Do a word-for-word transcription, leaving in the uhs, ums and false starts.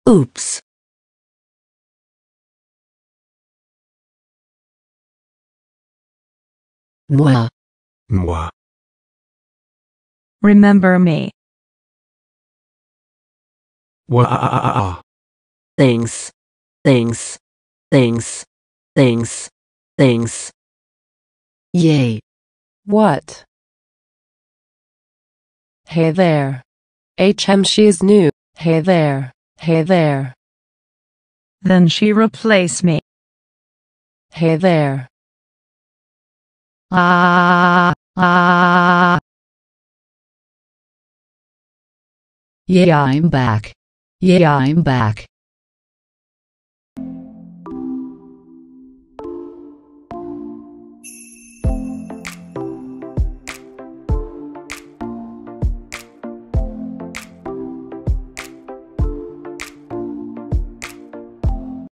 Oops. Moi. Moi. Remember me. Wa. Things. Things. Things. Things. Things. Yay. What? Hey there. H M she's new. Hey there. Hey there. Then she replaced me. Hey there. Ah, ah. Yeah, I'm back. Yeah, I'm back.